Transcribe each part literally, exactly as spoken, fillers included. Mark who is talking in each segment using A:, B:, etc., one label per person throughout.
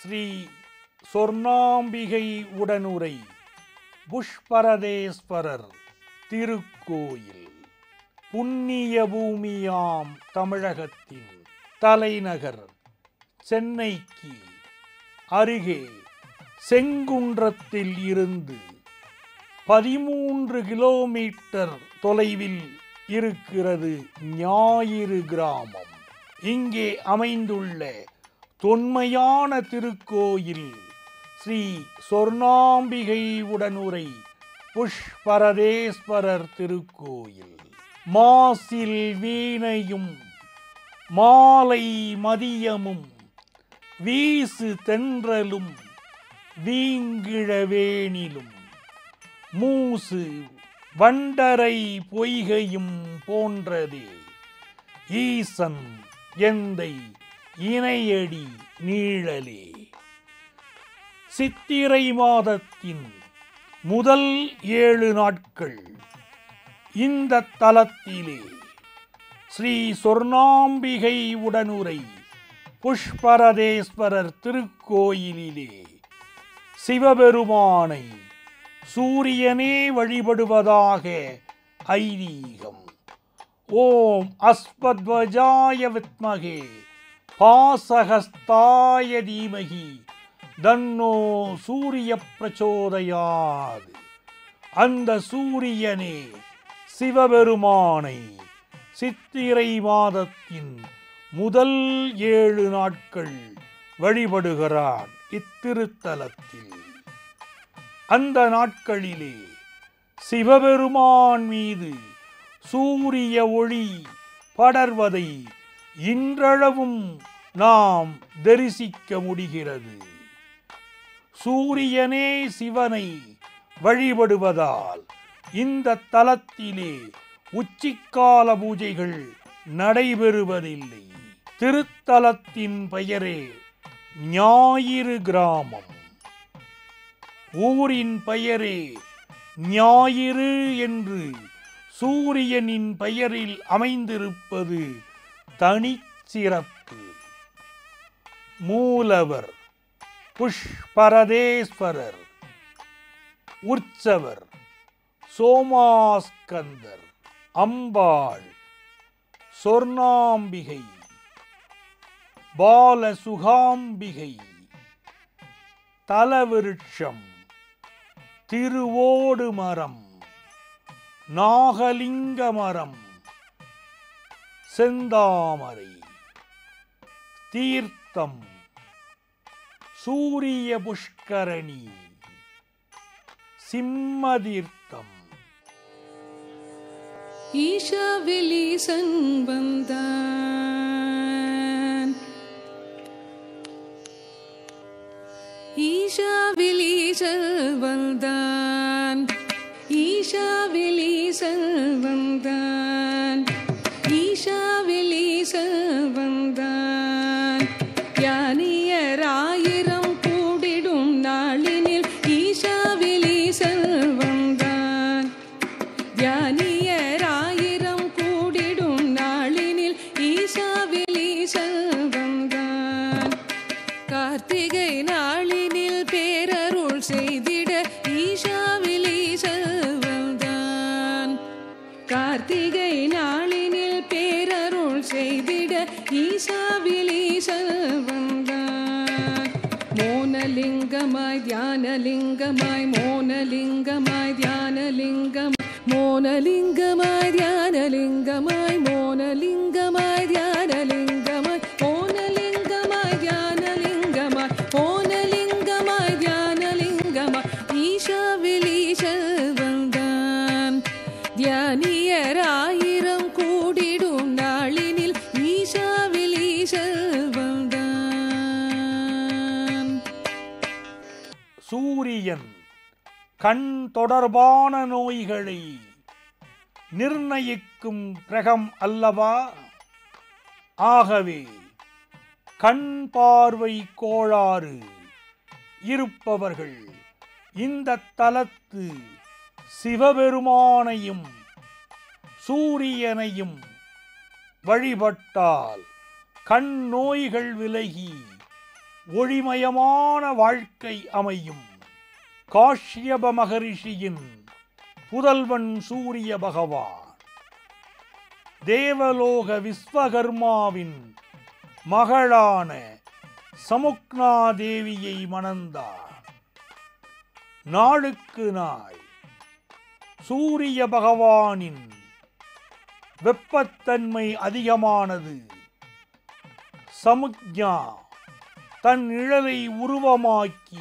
A: ஸ்ரீ சொர்ணாம்பிகை உடனுரை புஷ்பரதேஸ்வரர் திருக்கோயில் புண்ணிய பூமியாம் தமிழகத்தின் தலைநகர் சென்னைக்கு அருகே செங்குன்றத்தில் இருந்து பதிமூன்று கிலோமீட்டர் தொலைவில் இருக்கிறது ஞாயிறு கிராமம். இங்கே அமைந்துள்ள தொன்மையான திருக்கோயில் ஸ்ரீ சொர்ணாம்பிகை உடனுரை புஷ்பரதேஸ்வரர் திருக்கோயில். மாசில் வீணையும் மாலை மதியமும் வீசு தென்றலும் வீங்கிழவேனிலும் மூசு வண்டரை பொய்கையும் போன்றதே ஈசன் எந்தை இணையடி நீழலே. சித்திரை மாதத்தின் முதல் ஏழு நாட்கள் இந்த தலத்திலே ஸ்ரீ சொர்ணாம்பிகை உடனுரை புஷ்பரதேஸ்வரர் திருக்கோயிலிலே சிவபெருமானை சூரியனே வழிபடுவதாக ஐதீகம். ஓம் அஸ்வத்வஜாய வித்மகே பாசஹஸ்தாய தீமகி தன்னோ சூரிய பிரச்சோதயாது. அந்த சூரியனே சிவபெருமானை சித்திரை மாதத்தின் முதல் ஏழு நாட்கள் வழிபடுகிறான் இத்திருத்தலத்தில். அந்த நாட்களிலே சிவபெருமான் மீது சூரிய ஒளி படர்வதை இன்றளவும் நாம் தரிசிக்க முடிகிறது. சூரியனே சிவனை வழிபடுவதால் இந்த தலத்திலே உச்சிக்கால பூஜைகள் நடைபெறுவதில்லை. திருத்தலத்தின் பெயரே ஞாயிறு கிராமம். ஊரின் பெயரே ஞாயிறு என்று சூரியனின் பெயரில் அமைந்திருப்பது தனிச்சிறப்பு. மூலவர் புஷ்பரதேஸ்வரர், உற்சவர் சோமாஸ்கந்தர், அம்பாள் சொர்ணாம்பிகை, பாலசுகாம்பிகை. தலவிருட்சம் திருவோடு மரம், நாகலிங்க மரம், செந்தாமரை. தீர்த்தம் சூரிய புஷ்கரணி, சிம்மதீர்த்தம்.
B: ஈஷாவிலீசன் வந்தான், ஈஷாவிலீசன் வந்தான், ஈஷாவிலீசன் வந்தான், ஈஷாவிலீசன் வந்தான். யானியராயிரம் கூடிடும் நாளினில் ஈஷாவிலீசன் வந்தான். யானியராயிரம் கூடிடும் நாளினில் ஈஷாவிலீசன் வந்தான். கார்த்திகை நாளினில் பேரருள் செய்திட ஈஷாவிலீசன் வந்தான். கார்த்திகை நாளினில் பேரருள் செய்திட ஈஷாவிலீசன் வந்தான். மோனலிங்கமாய் தியானலிங்கமாய், மோனலிங்கமாய் தியானலிங்கம், மோனலிங்கமாய் தியானலிங்கமாய், மோனலிங்கமாய் தியானலிங்கமாய், மோனலிங்கமாய் தியானலிங்கமாய், மோனலிங்கமாய் தியானலிங்கமாய். ஈஷாவிலீசன் வந்தான். தியானியராயிரம் கூடிடும் நாளினில் ஈஷாவிலீசன் வந்தான்.
A: சூரியன் கண் தொடர்பான நோய்களை நிர்ணயிக்கும் கிரகம் அல்லவா? ஆகவே கண் பார்வை கோளாறு இருப்பவர்கள் இந்த தலத்து சிவபெருமானையும் சூரியனையும் வழிபட்டால் கண் நோய்கள் விலகி ஒளிமயமான வாழ்க்கை அமையும். காஷ்யப மகரிஷியின் புதல்வன் சூரிய பகவான் தேவலோக விஸ்வகர்மாவின் மகளான சமுக்னா தேவியை மணந்தார். நாளுக்கு நாள் சூரிய பகவானின் வெப்பத்தன்மை அதிகமானது. சமுக்ஞா தன் நிழலை உருவமாக்கி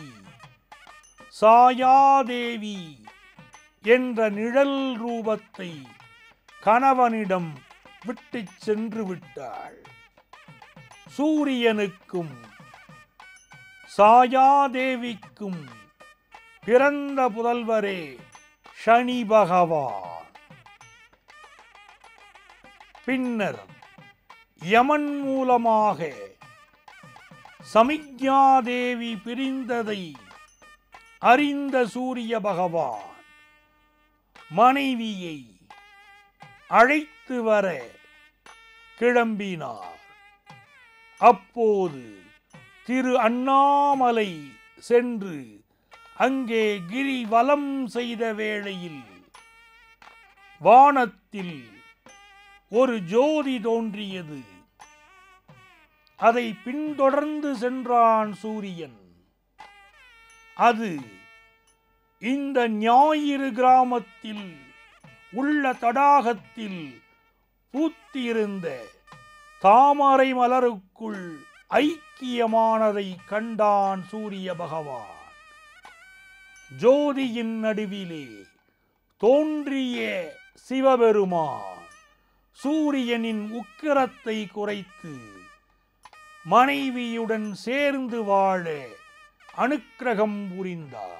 A: சாயாதேவி என்ற நிழல் ரூபத்தை கணவனிடம் விட்டு சென்று விட்டாள். சூரியனுக்கும் சாயாதேவிக்கும் பிறந்த புதல்வரே சனி பகவான். பின்னர் யமன் மூலமாக சமிக்ஞாதேவி பிரிந்ததை அறிந்த சூரிய பகவான் மனைவியை அழைத்து வர கிளம்பினார். அப்போது திரு அண்ணாமலை சென்று அங்கே கிரிவலம் செய்த வேளையில் வானத்தில் ஒரு ஜோதி தோன்றியது. அதை பின்தொடர்ந்து சென்றான் சூரியன். அது இந்த ஞாயிறு கிராமத்தில் உள்ள தடாகத்தில் பூத்திருந்த தாமரை மலருக்குள் ஐக்கியமானதை கண்டான் சூரிய பகவான். ஜோதியின் நடுவிலே தோன்றிய சிவபெருமான் சூரியனின் உக்கிரத்தை குறைத்து மனைவியுடன் சேர்ந்து வாழ அனுக்கிரகம் புரிந்தார்.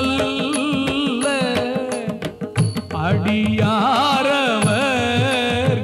C: அடியாரவர்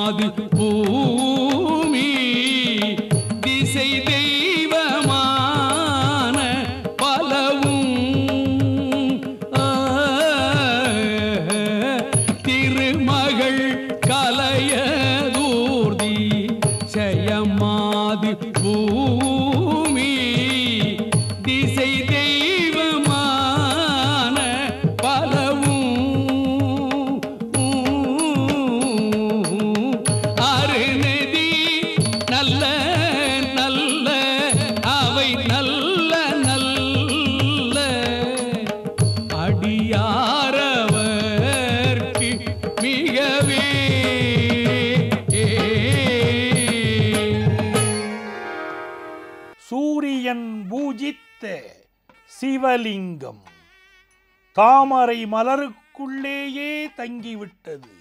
C: செயமாது பூமி திசை தெய்வமான பலவும் திருமகள் கலையதூர்தி செயமாது பூமி திசை தெய்வமான பலவும் அருநதி நல்ல நல்ல அவை நல்ல நல்ல அடியாரவர்க்கு மிகவே
A: சூரியன் பூஜித்த சிவலிங்கம் தாமரை மலருக்குள்ளேயே தங்கிவிட்டது.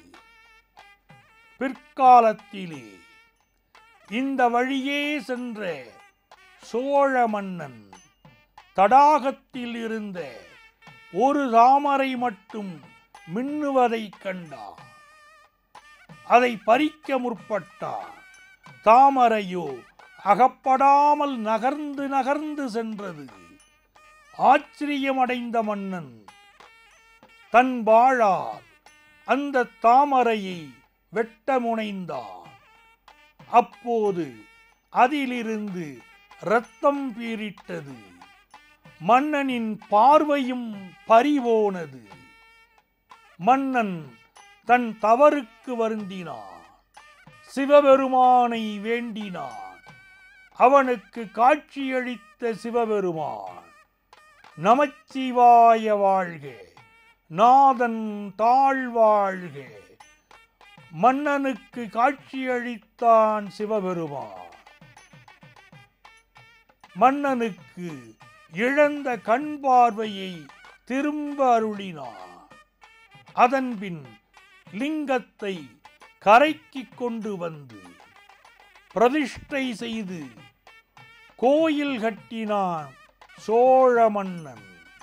A: பிற்காலத்திலே இந்த வழியே சென்ற சோழ மன்னன் தடாகத்தில் இருந்த ஒரு தாமரை மட்டும் மின்னுவதைக் கண்டான். அதை பறிக்க முற்பட்டான். தாமரையோ அகப்படாமல் நகர்ந்து நகர்ந்து சென்றது. ஆச்சரியமடைந்த மன்னன் தன் வாளால் அந்த தாமரையை வெட்ட முனைந்தான். அப்போது அதிலிருந்து இரத்தம் பீரிட்டது. மன்னனின் பார்வையும் பறிபோனது. மன்னன் தன் தவறுக்கு வருந்தினான். சிவபெருமானை வேண்டினான். அவனுக்கு காட்சியளித்த சிவபெருமான் நமச்சிவாய வாழ்க, நாதன் தாழ்வாழ்க. மன்னனுக்கு காட்சியளித்தான் சிவபெருமான். மன்னனுக்கு இழந்த கண் பார்வையை திரும்ப அருளினான். அதன்பின் லிங்கத்தை கரைக்கு கொண்டு வந்து பிரதிஷ்டை செய்து கோயில் கட்டினான் சோழ மன்னன்.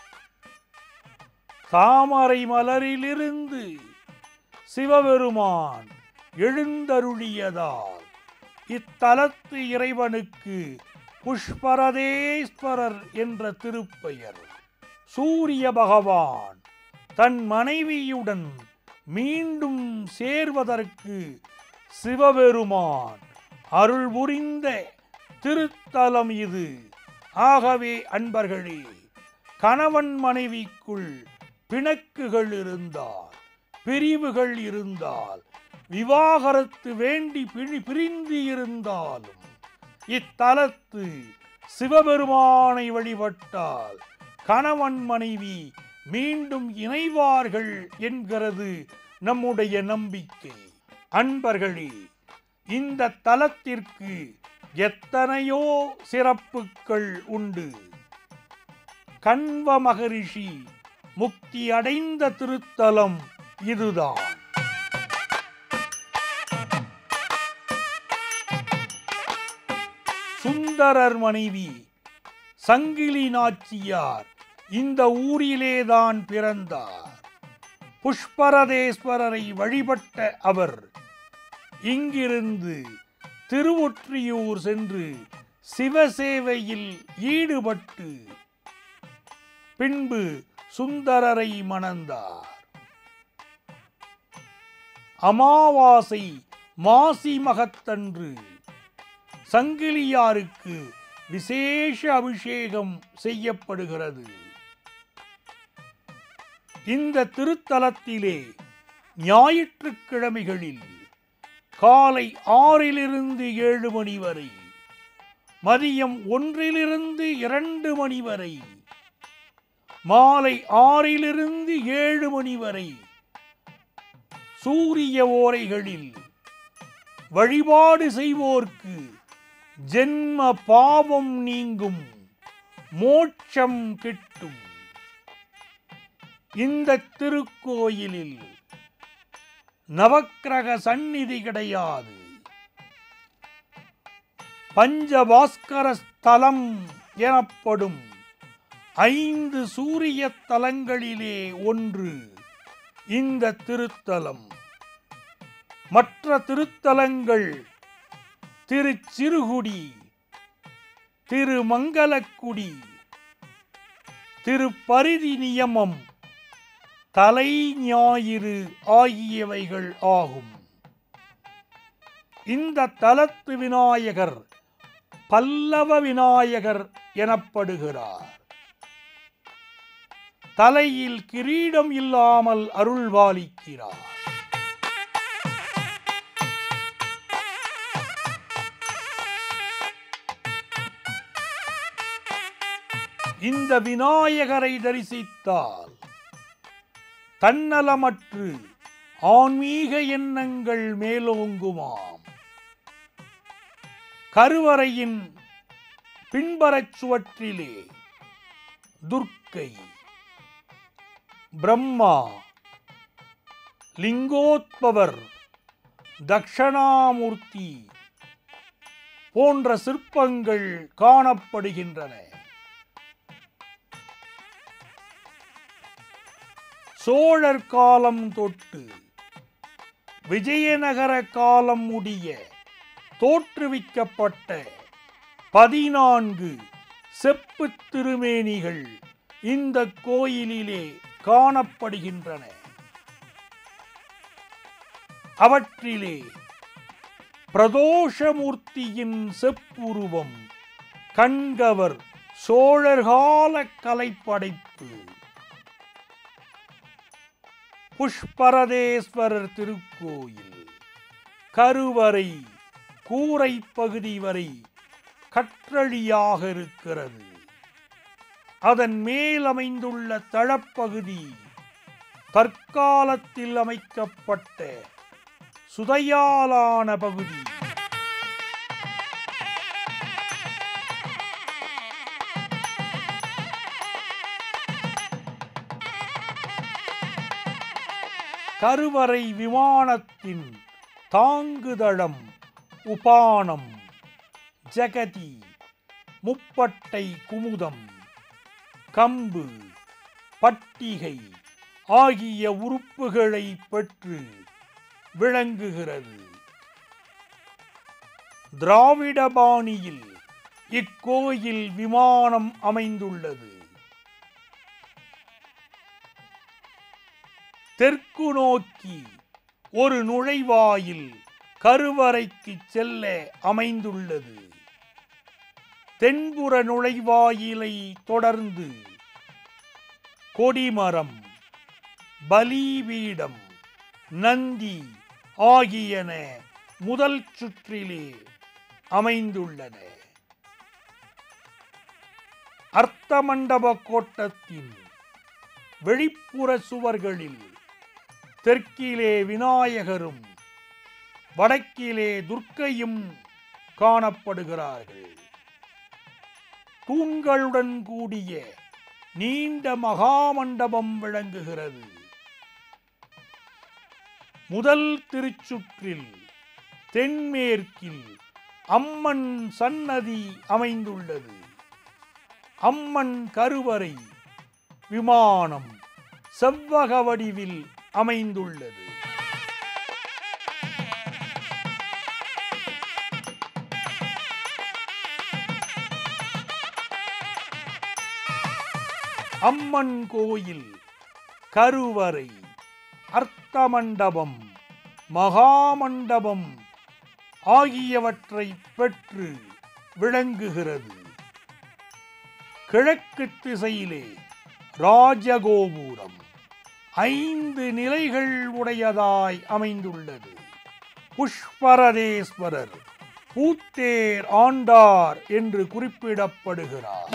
A: தாமரை மலரிலிருந்து சிவபெருமான் எழுந்தருளியதால் இத்தலத்து இறைவனுக்கு புஷ்பரதேஸ்வரர் என்ற திருப்பெயர். சூரிய பகவான் தன் மனைவியுடன் மீண்டும் சேர்வதற்கு சிவபெருமான் அருள் புரிந்த திருத்தலம் இது. ஆகவே அன்பர்களே, கணவன் மனைவிக்குள் பிணக்குகள் இருந்தால், பிரிவுகள் இருந்தால், விவாகரத்து வேண்டி பிரிந்து இருந்தாலும் இத்தலத்து சிவபெருமானை வழிபட்டால் கணவன் மனைவி மீண்டும் இணைவார்கள் என்கிறது நம்முடைய நம்பிக்கை. அன்பர்களே, இந்த தலத்திற்கு எத்தனையோ சிறப்புகள் உண்டு. கண்வ மகரிஷி முக்தி அடைந்த திருத்தலம் இதுதான். சுந்தரர் மனைவி சங்கிலி நாச்சியார் இந்த ஊரிலேதான் பிறந்தார். புஷ்பரதேஸ்வரரை வழிபட்ட அவர் இங்கிருந்து திருவொற்றியூர் சென்று சிவசேவையில் ஈடுபட்டு பின்பு சுந்தரரை மணந்தார். அமாவாசை மாசி மகத்தன்று சங்கிலியாருக்கு விசேஷ அபிஷேகம் செய்யப்படுகிறது. இந்த திருத்தலத்திலே ஞாயிற்றுக்கிழமைகளில் காலை ஆறிலிருந்து ஏழு மணி வரை, மதியம் ஒன்றிலிருந்து இரண்டு மணி வரை, மாலை ஆறிலிருந்து ஏழு மணி வரை சூரிய ஓரைகளில் வழிபாடு செய்வோர்க்கு ஜென்ம பாவம் நீங்கும், மோட்சம் கிட்டும். இந்த திருக்கோயிலில் நவக்கிரக சந்நிதி கிடையாது. பஞ்சபாஸ்கர ஸ்தலம் எனப்படும் ஐந்து சூரிய தலங்களிலே ஒன்று இந்த திருத்தலம். மற்ற திருத்தலங்கள் திருச்சிறுகுடி, திருமங்கலக்குடி, திருப்பரிதி நியமம், தலை ஞாயிறு ஆகியவைகள் ஆகும். இந்த தலத்து விநாயகர் பல்லவ விநாயகர் எனப்படுகிறார். தலையில் கிரீடம் இல்லாமல் அருள்பாலிக்கிறார். இந்த விநாயகரை தரிசித்தால் தன்னலமற்று ஆன்மீக எண்ணங்கள் மேலோங்குமாம். கருவறையின் பின்பறச் சுவற்றிலே துர்க்கை, பிரம்மா, லிங்கோத்பவர், தக்ஷணாமூர்த்தி போன்ற சிற்பங்கள் காணப்படுகின்றன. சோழர் காலம் தொட்டு விஜயநகர காலம் முடிய தோற்றுவிக்கப்பட்ட பதினான்கு செப்பு திருமேனிகள் இந்த கோயிலிலே காணப்படுகின்றன. அவற்றிலே பிரதோஷமூர்த்தியின் செப்புருவம் கண்கவர் சோழர்கால கலைப்படைப்பு. புஷ்பரதேஸ்வரர் திருக்கோயில் கருவறை கூரை பகுதி வரை கற்றளியாக இருக்கிறது. அதன் மேல் அமைந்துள்ள தளப்பகுதி தற்காலத்தில் அமைக்கப்பட்ட சுதையாலான பகுதி. கருவறை விமானத்தின் தாங்குதளம் உபானம், ஜகதி, முப்பட்டை குமுதம், கம்பு, பட்டிகை ஆகிய உறுப்புகளை பெற்று விளங்குகிறது. திராவிட பாணியில் இக்கோயில் விமானம் அமைந்துள்ளது. தெற்கு நோக்கி ஒரு நுழைவாயில் கருவறைக்கு செல்ல அமைந்துள்ளது. தென்புற நுழைவாயிலை தொடர்ந்து கொடிமரம், பலிபீடம், நந்தி ஆகியன முதல் சுற்றிலே அமைந்துள்ளன. அர்த்த மண்டப கோட்டத்தின் வெளிப்புற சுவர்களில் தெற்கிலே விநாயகரும் வடக்கிலே துர்க்கையும் காணப்படுகிறார்கள். தூண்களுடன் கூடிய நீண்ட மகாமண்டபம் விளங்குகிறது. முதல் திருச்சுற்றில் தென்மேற்கில் அம்மன் சன்னதி அமைந்துள்ளது. அம்மன் கருவறை விமானம் செவ்வக வடிவில் அமைந்துள்ளது. அம்மன் கோயில் கருவறை, அர்த்த மண்டபம், மகாமண்டபம் ஆகியவற்றை பெற்று விளங்குகிறது. கிழக்கு திசையிலே ராஜகோபுரம் ஐந்து நிலைகள் உடையதாய் அமைந்துள்ளது. புஷ்பரதேஸ்வரர் பூத்தேர் ஆண்டார் என்று குறிப்பிடப்படுகிறார்.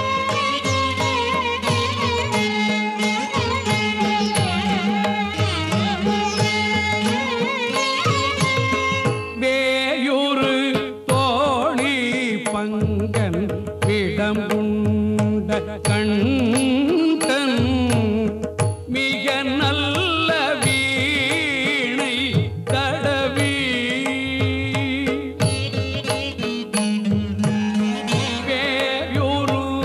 C: வேயூரு தோழி பங்கன் விடம்புண்ட கண்டன் மிக நல்ல வீணை தடவி வேயூரு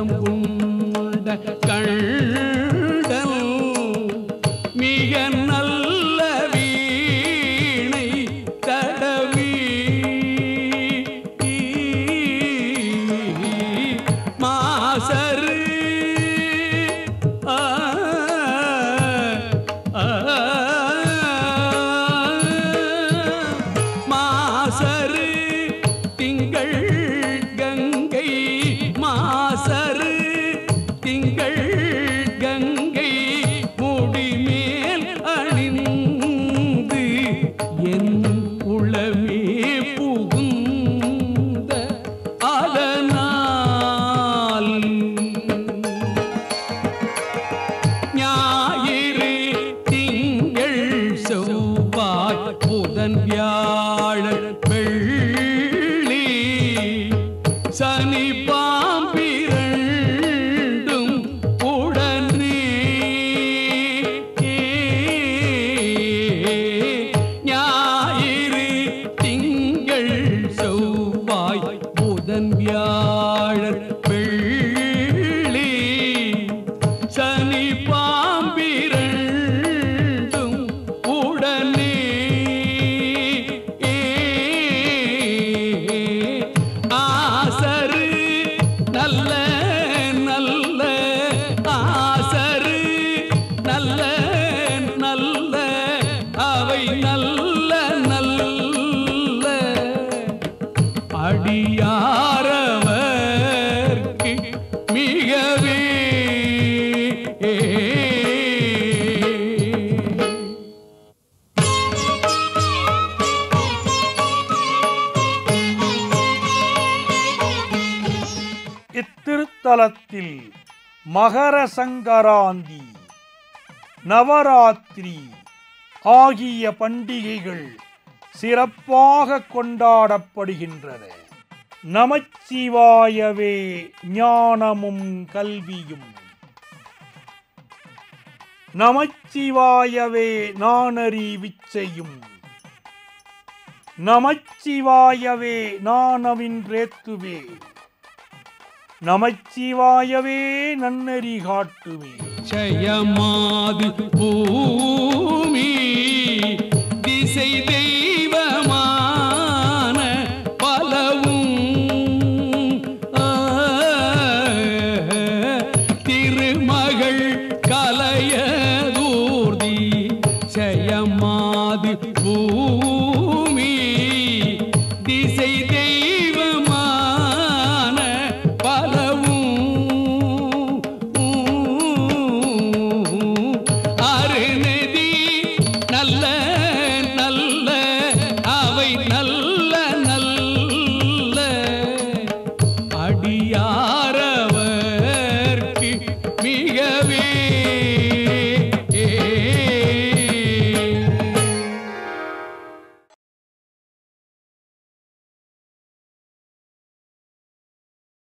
C: கடம் உண்ட கண்டன் மிக நல்ல வீணை தடவி மாசரு மாசரு திங்கள் கங்கை மாசரு திங்கள் கங்கை முடிமேல் அணிந்து என் உளமே புகுந்த அதனால் ஞாயிறு திங்கள் செவ்வாய் புதன் வியாழன் வெள்ளி சனி பாம்பிரண்டும் உடனே ஞாயிறு திங்கள் செவ்வாய் புதன் வியாழன் வெள்ளி சனி பாம்பிரண்டும் உடனே ஆசரு நல்ல நல்ல ஆசரு நல்ல நல்ல அவை நல்ல நல்ல அடியாரவர்க்கு மிகவே
A: இத்திருத்தலத்தில் மகர சங்கராந்தி நவராத்திரி ஆகிய பண்டிகைகள் சிறப்பாக கொண்டாடப்படுகின்றன. நமச்சிவாயவே ஞானமும் கல்வியும், நமச்சிவாயவே நானறி விச்சையும், நமச்சிவாயவே நானவின்றேத்துவே, நமச்சிவாயவே நன்னறி காட்டுவே.
C: ஜயமாது பூமி திசை தெய்வமான பலவும் திருமகள் கலையதூர்தி ஜயமாது பூமி திசை தெய்வமான பலவும் அருணதி நல்ல நல்ல அவை நல்ல நல்ல அடியார்